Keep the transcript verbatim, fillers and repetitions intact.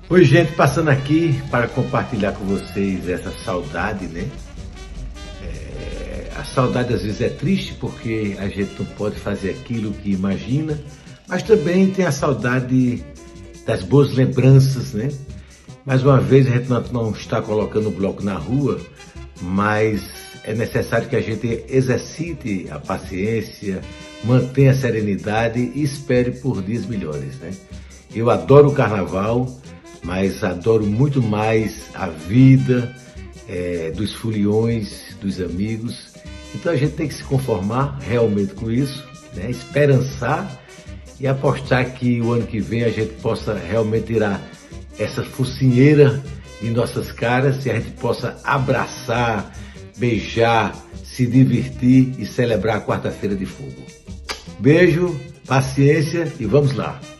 Oi, gente, passando aqui para compartilhar com vocês essa saudade, né? É, a saudade às vezes é triste porque a gente não pode fazer aquilo que imagina, mas também tem a saudade das boas lembranças, né? Mais uma vez, a gente não, não está colocando o bloco na rua, mas é necessário que a gente exercite a paciência, mantenha a serenidade e espere por dias melhores, né? Eu adoro o carnaval, mas adoro muito mais a vida, é, dos foliões, dos amigos. Então a gente tem que se conformar realmente com isso, né? Esperançar e apostar que o ano que vem a gente possa realmente tirar essa focinheira de nossas caras e a gente possa abraçar, beijar, se divertir e celebrar a quarta-feira de fogo. Beijo, paciência e vamos lá!